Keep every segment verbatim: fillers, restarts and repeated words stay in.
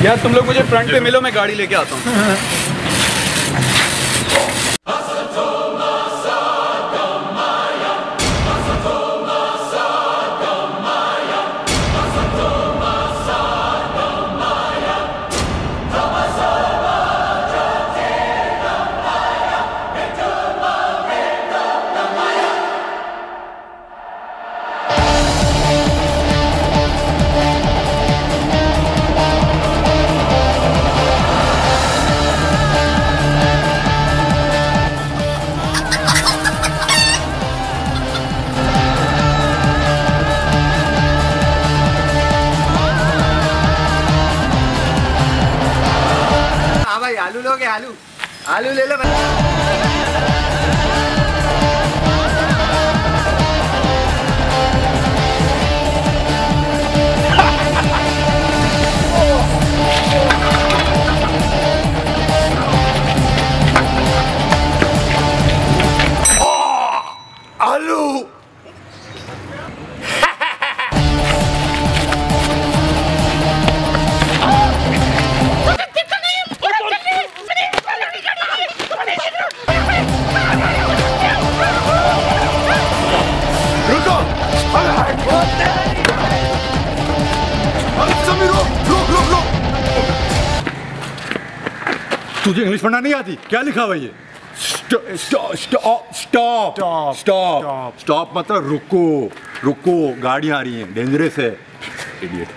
यार तुम लोग मुझे फ्रंट पे मिलो, मैं गाड़ी लेके आता हूँ। आलू लोगे? आलू आलू ले लो। आलू तुझे इंग्लिश पढ़ना नहीं आती? क्या लिखा हुआ ये? Stop stop stop stop stop मतलब रुको रुको, गाड़ियां आ रही हैं, डेंजरस है। इडियट।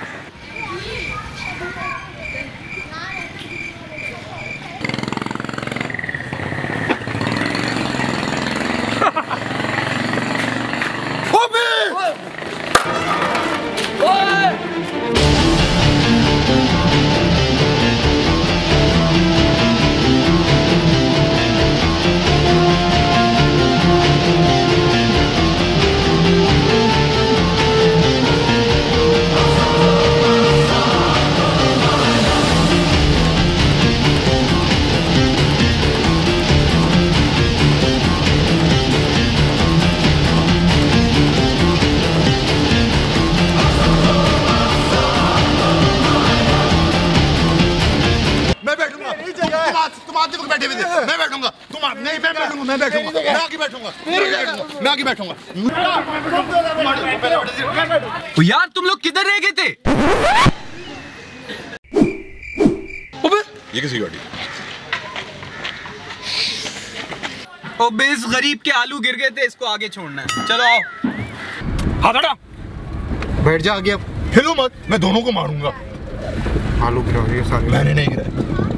बैठे हुए थे, मैं बैठूंगा, तुम नहीं, मैं बैठूंगा, मैं बैठूंगा, मैं आगे बैठूंगा, मैं आगे बैठूंगा। यार तुम लोग किधर रह गए थे? अबे ये किसी गाड़ी? अबे इस गरीब के आलू गिर गए थे, इसको आगे छोड़ना है। चलो आओ। हाथ हटा, बैठ जा आगे। अब हिलो मत, मैं दोनों को मारूंगा। आलू गिरा, ये सारे मैंने नहीं गिराया।